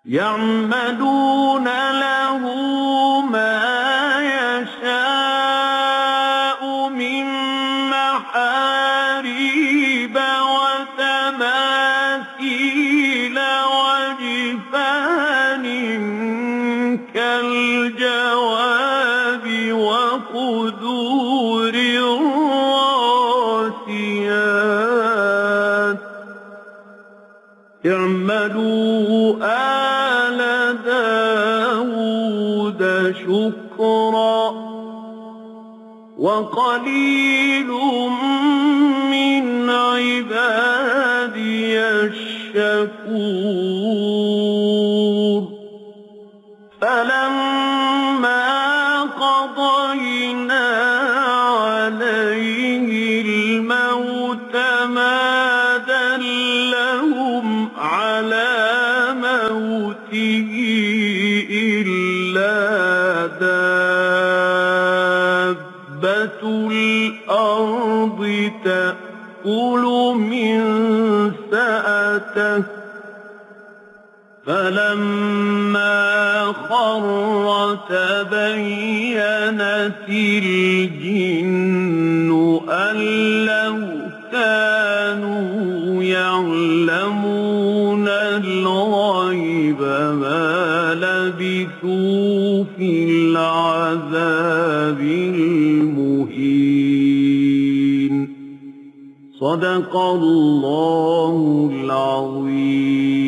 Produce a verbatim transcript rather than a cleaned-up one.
يعملون له ما يشاء من محاريب وتماثيل وجفان كالجواب وقدور الراسيات اعملوا آل داود شكرا وقليل من عبادي الشكور فلما قضينا عليه الموت ما دلهم على موته إلا دابة الأرض تأكل من سأته فلما خر تبينت الجن أن لو كانوا يعلمون الغيب ما لبثوا في العذاب المهين. صدق الله العظيم.